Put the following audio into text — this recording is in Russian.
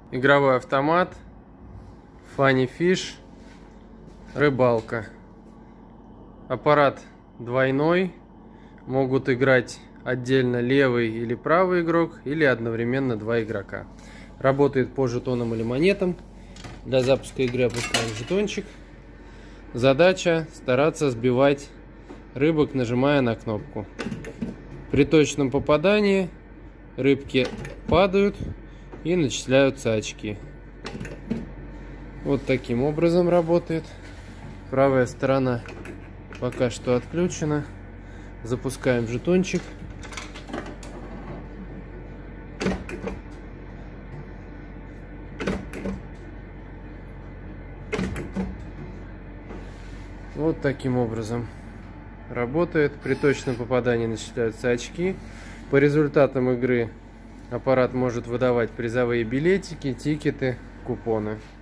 Игровой автомат, Funny Fish, рыбалка. Аппарат двойной, могут играть отдельно левый или правый игрок, или одновременно два игрока. Работает по жетонам или монетам. Для запуска игры опускаем жетончик. Задача стараться сбивать рыбок, нажимая на кнопку. При точном попадании рыбки падают и начисляются очки. Вот таким образом работает. Правая сторона пока что отключена. Запускаем жетончик. Вот таким образом работает. При точном попадании начисляются очки. По результатам игры аппарат может выдавать призовые билетики, тикеты, купоны.